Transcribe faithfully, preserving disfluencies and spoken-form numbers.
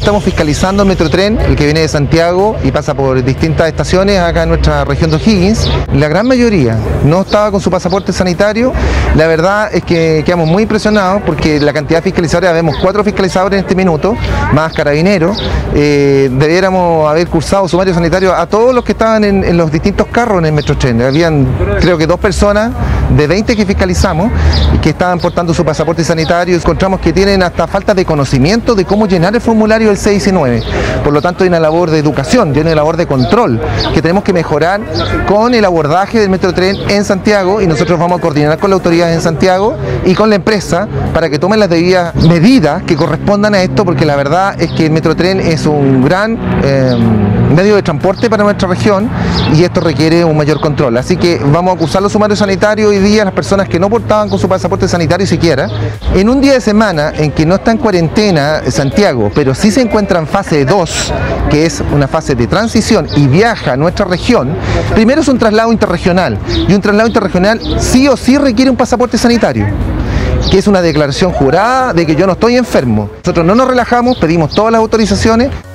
estamos fiscalizando el Metrotren, el que viene de Santiago y pasa por distintas estaciones acá en nuestra región de O'Higgins. La gran mayoría no estaba con su pasaporte sanitario. La verdad es que quedamos muy impresionados porque la cantidad de fiscalizadores, vemos cuatro fiscalizadores en este minuto, más carabineros. Eh, debiéramos haber cursado sumario sanitario a todos los que estaban en, en los distintos carros en el Metrotren. Habían, creo que dos personas de veinte que fiscalizamos y que estaban portando su pasaporte sanitario. Encontramos que tienen hasta falta de conocimiento de cómo llenar el formulario del C diecinueve. Por lo tanto, hay una labor de educación, hay una labor de control que tenemos que mejorar con el abordaje del Metrotren en Santiago, y nosotros vamos a coordinar con las autoridades en Santiago y con la empresa para que tomen las debidas medidas que correspondan a esto, porque la verdad es que el Metrotren es un gran eh, medio de transporte para nuestra región y esto requiere un mayor control. Así que vamos a acusar los sumarios sanitarios hoy día a las personas que no portaban con su pasaporte sanitario siquiera. En un día de semana en que no está en cuarentena Santiago, pero sí se encuentra en fase dos, que es una fase de transición y viaja a nuestra región, primero es un traslado interregional, y un traslado interregional sí o sí requiere un pasaporte sanitario, que es una declaración jurada de que yo no estoy enfermo. Nosotros no nos relajamos, pedimos todas las autorizaciones.